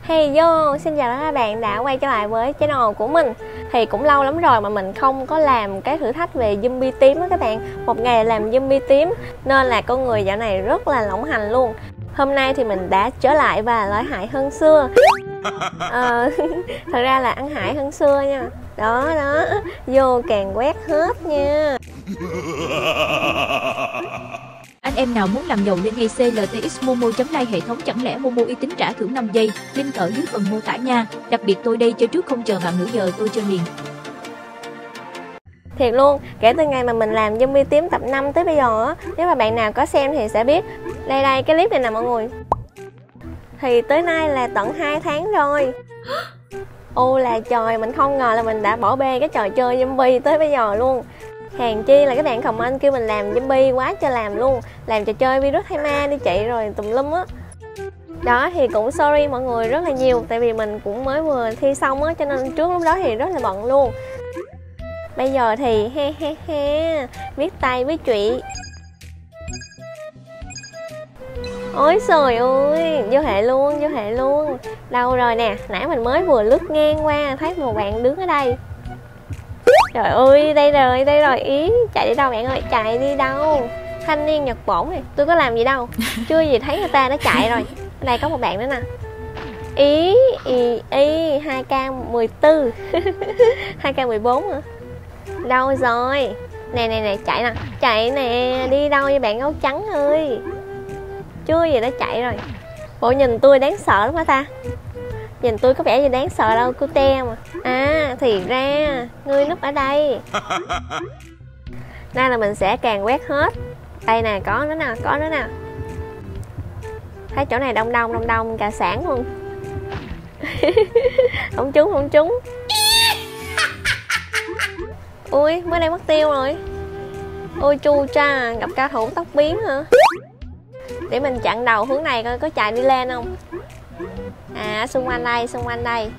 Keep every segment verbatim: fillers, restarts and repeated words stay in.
Hey yo, xin chào các bạn đã quay trở lại với channel của mình. Thì cũng lâu lắm rồi mà mình không có làm cái thử thách về zombie tím á các bạn. Một ngày làm zombie tím nên là con người dạo này rất là lộng hành luôn. Hôm nay thì mình đã trở lại và lợi hại hơn xưa. Ờ, thật ra là ăn hại hơn xưa nha. Đó đó, vô càng quét hết nha. Anh em nào muốn làm giàu lên ngay xê lờ tê ích momo chấm live hệ thống, chẳng lẽ Momo uy tín trả thưởng năm giây. Link ở dưới phần mô tả nha. Đặc biệt tôi đây chơi trước không chờ bạn nửa giờ tôi chơi liền. Thiệt luôn, kể từ ngày mà mình làm zombie tím tập năm tới bây giờ á, nếu mà bạn nào có xem thì sẽ biết. Đây đây, cái clip này nè mọi người. Thì tới nay là tận hai tháng rồi. Ô là trời, mình không ngờ là mình đã bỏ bê cái trò chơi zombie tới bây giờ luôn. Hèn chi là các bạn comment kêu mình làm zombie quá cho làm luôn. Làm trò chơi virus hay ma đi chị rồi tùm lum á. Đó thì cũng sorry mọi người rất là nhiều. Tại vì mình cũng mới vừa thi xong á, cho nên trước lúc đó thì rất là bận luôn. Bây giờ thì he he he viết tay với chị. Ôi trời ơi, vô hệ luôn, vô hệ luôn. Đâu rồi nè, nãy mình mới vừa lướt ngang qua thấy một bạn đứng ở đây. Trời ơi, đây rồi, đây rồi. Ý, chạy đi đâu bạn ơi, chạy đi đâu. Thanh niên Nhật Bổn này, tôi có làm gì đâu. Chưa gì thấy người ta đã chạy rồi. Ở đây có một bạn nữa nè. Ý, ý, ý hai k mười bốn hai k mười bốn hả? Đâu rồi? Nè nè nè, chạy nè. Chạy nè, đi đâu với bạn áo trắng ơi. Chưa gì đã chạy rồi. Bộ nhìn tôi đáng sợ lắm hả ta? Nhìn tôi có vẻ gì đáng sợ đâu, cô te mà. À, thì ra ngươi núp ở đây. Nay là mình sẽ càng quét hết. Đây nè, có nó nè, có nó nè. Thấy chỗ này đông đông, đông đông, cả sản luôn. Không trúng, không trúng. Ui, mới đây mất tiêu rồi. Ôi chu cha, gặp cao thủ tóc biến hả? Để mình chặn đầu hướng này coi có chạy đi lên không. À, xung quanh đây, xung quanh đây.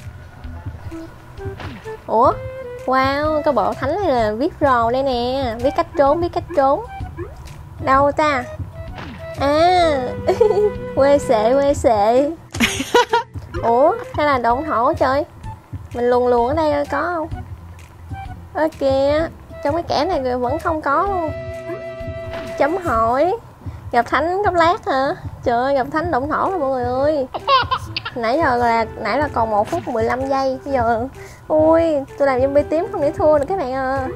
Ủa? Wow, cái bộ thánh này là viết rồ đây nè. Viết cách trốn, viết cách trốn. Đâu ta? À, quê sệ, quê sệ. Ủa, hay là độn thổ trời. Mình luồn luồn ở đây coi có không? Ơ kìa, trong cái kẻ này vẫn không có luôn. Chấm hỏi. Gặp thánh gấp lát hả? Trời ơi, gặp thánh động thổ rồi mọi người ơi. Nãy giờ là nãy là còn một phút mười lăm giây. Bây giờ ui, tôi làm zombie tím không để thua được các bạn à.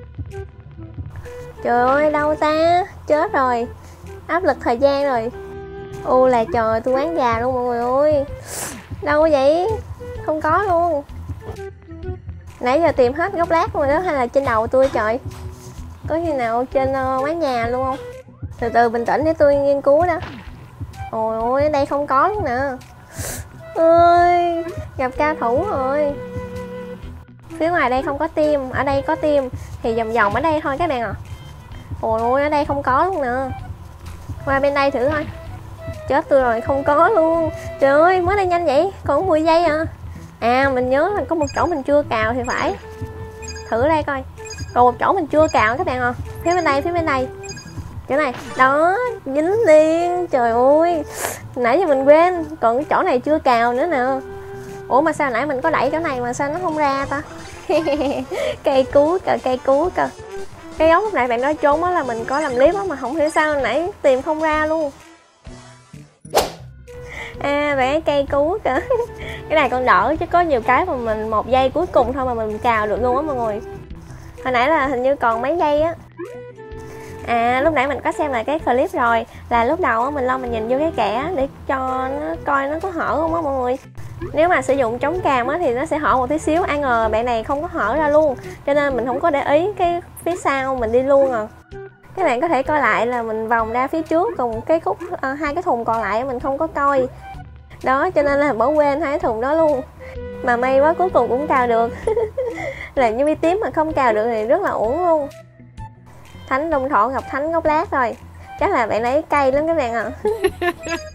Trời ơi, đâu ta? Chết rồi. Áp lực thời gian rồi. U là trời, tôi quán gà luôn mọi người ơi. Đâu vậy? Không có luôn. Nãy giờ tìm hết góc lát rồi đó, hay là trên đầu tôi trời? Có khi nào trên uh, quán nhà luôn không? Từ từ bình tĩnh để tôi nghiên cứu đó. Ôi ôi, ở đây không có luôn nè. Ơi, gặp cao thủ rồi. Phía ngoài đây không có tim, ở đây có tim. Thì vòng vòng ở đây thôi các bạn ạ. À. Ôi ôi, ở đây không có luôn nè. Qua bên đây thử thôi. Chết tôi rồi, không có luôn. Trời ơi, mới đây nhanh vậy, còn mười giây à. À, mình nhớ là có một chỗ mình chưa cào thì phải. Thử đây coi. Còn một chỗ mình chưa cào các bạn ạ. À. Phía bên đây, phía bên đây. Chỗ này, đó, dính liền. Trời ơi, nãy giờ mình quên. Còn cái chỗ này chưa cào nữa nè. Ủa mà sao nãy mình có đẩy chỗ này mà sao nó không ra ta? Cây cú kìa, cây cú kìa. Cái góc lúc nãy bạn nói trốn đó là mình có làm clip đó mà không hiểu sao nãy tìm không ra luôn. À, vẽ cây cú kìa. Cái này còn đỡ chứ có nhiều cái mà mình một giây cuối cùng thôi mà mình cào được luôn á mọi người. Hồi nãy là hình như còn mấy giây á. À, lúc nãy mình có xem lại cái clip rồi. Là lúc đầu á, mình lo mình nhìn vô cái kẻ để cho nó coi nó có hở không á mọi người. Nếu mà sử dụng chống càm á thì nó sẽ hở một tí xíu. Ai ngờ bạn này không có hở ra luôn. Cho nên mình không có để ý cái phía sau mình đi luôn à. Các bạn có thể coi lại là mình vòng ra phía trước. Còn cái khúc uh, hai cái thùng còn lại mình không có coi. Đó, cho nên là bỏ quên hai cái thùng đó luôn. Mà may quá cuối cùng cũng cào được. Là như bi tím mà không cào được thì rất là uổng luôn. Thánh đông thổ gặp thánh gốc lát rồi. Chắc là bạn ấy cay lắm các bạn ạ. À.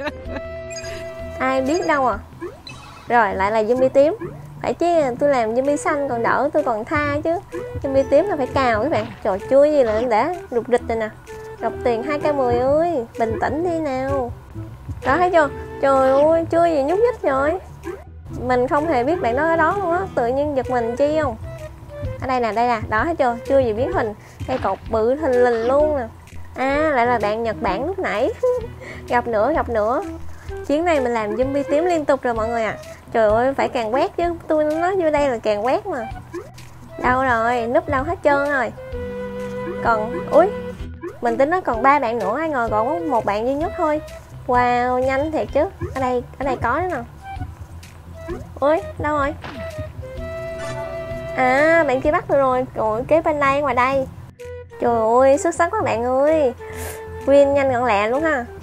Ai biết đâu à. Rồi lại là zombie tím. Phải chứ tôi làm zombie xanh còn đỡ, tôi còn tha chứ. Zombie tím là phải cào các bạn. Trời chui gì là đã rụt rịch rồi nè. Gặp tiền hai k mười ơi. Bình tĩnh đi nào. Đó thấy chưa? Trời ơi, chưa gì nhúc nhích rồi. Mình không hề biết bạn đó ở đó luôn á, tự nhiên giật mình chi không. Ở đây nè, đây nè, đó thấy chưa, chưa gì biến hình. Cây cột bự thình lình luôn nè. À, lại là bạn Nhật Bản lúc nãy. Gặp nữa, gặp nữa. Chuyến này mình làm zombie tím liên tục rồi mọi người ạ. À. Trời ơi, phải càng quét chứ, tôi nói vô đây là càng quét mà. Đâu rồi, núp đâu hết trơn rồi. Còn, úi, mình tính nó còn ba bạn nữa, ai ngờ còn có một bạn duy nhất thôi. Wow, nhanh thiệt chứ. Ở đây, ở đây có nữa nè. Ui, đâu rồi? À, bạn kia bắt được rồi. Rồi, kế bên đây, ngoài đây. Trời ơi, xuất sắc các bạn ơi. Win nhanh gọn lẹ luôn ha.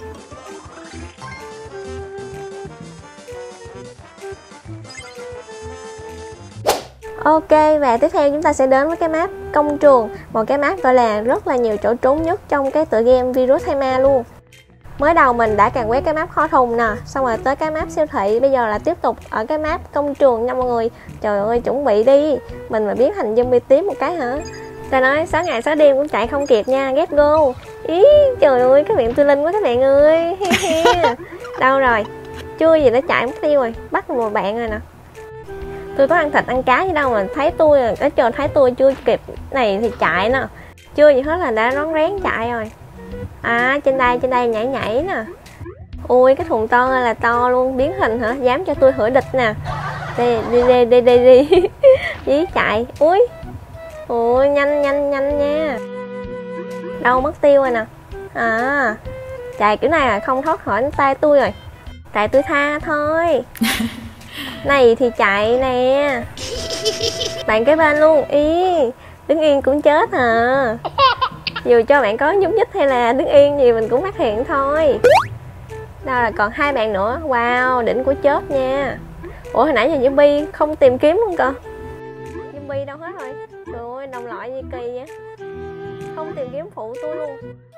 Ok, và tiếp theo chúng ta sẽ đến với cái map công trường. Một cái map gọi là rất là nhiều chỗ trốn nhất trong cái tựa game Virus hay ma luôn. Mới đầu mình đã càng quét cái map kho thùng nè, xong rồi tới cái map siêu thị, bây giờ là tiếp tục ở cái map công trường nha mọi người. Trời ơi, chuẩn bị đi, mình mà biến thành zombie tím một cái hả? Ta nói sáu ngày sáu đêm cũng chạy không kịp nha, get go. Ý, trời ơi, cái miệng tôi linh quá các bạn ơi. Đâu rồi, chưa gì đã chạy mất tiêu rồi, bắt một bạn rồi nè. Tôi có ăn thịt ăn cá gì đâu mà thấy tôi, ở chờ thấy tôi chưa kịp này thì chạy nè. Chưa gì hết là đã rón rén chạy rồi. À, trên đây, trên đây nhảy nhảy nè. Ui, cái thùng to là to luôn, biến hình hả? Dám cho tôi hửa địch nè. Đi, đi, đi, đi, đi, đi. Dí chạy, ui. Ui, nhanh, nhanh, nhanh nha. Đâu mất tiêu rồi nè. À, chạy kiểu này là không thoát khỏi tay tôi rồi. Tại tôi tha thôi. Này thì chạy nè. Bạn kế bên luôn, ý. Đứng yên cũng chết hả? Dù cho bạn có nhúc nhích hay là đứng yên gì mình cũng phát hiện thôi. Đâu là còn hai bạn nữa. Wow, đỉnh của chớp nha. Ủa hồi nãy giờ zombie không tìm kiếm luôn cơ. Zombie đâu hết rồi. Trời ơi, đồng loại gì kỳ vậy. Không tìm kiếm phụ tôi luôn.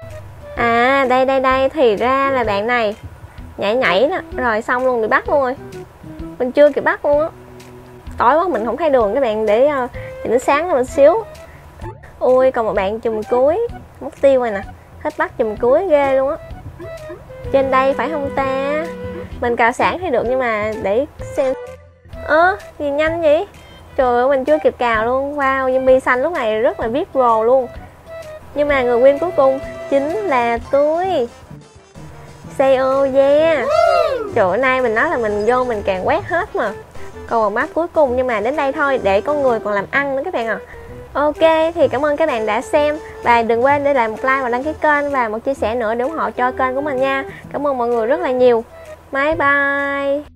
À, đây đây đây, thì ra là bạn này. Nhảy nhảy nè, rồi xong luôn, bị bắt luôn rồi. Mình chưa kịp bắt luôn á. Tối quá mình không thấy đường các bạn, để uh, thì nó sáng lên một xíu. Ui, còn một bạn chùm cuối. Mất tiêu rồi nè. Hết bắt chùm cuối ghê luôn á. Trên đây phải không ta? Mình cào sản thì được nhưng mà để xem. Ơ, à, gì nhanh vậy? Trời ơi, mình chưa kịp cào luôn. Wow, zombie xanh lúc này rất là biết pro luôn. Nhưng mà người win cuối cùng chính là tôi. xê ô, yeah. Trời ơi, nay mình nói là mình vô mình càng quét hết mà. Còn một map cuối cùng nhưng mà đến đây thôi, để con người còn làm ăn nữa các bạn ạ. À. Ok, thì cảm ơn các bạn đã xem. Và đừng quên để lại một like và đăng ký kênh và một chia sẻ nữa để ủng hộ cho kênh của mình nha. Cảm ơn mọi người rất là nhiều. Bye bye.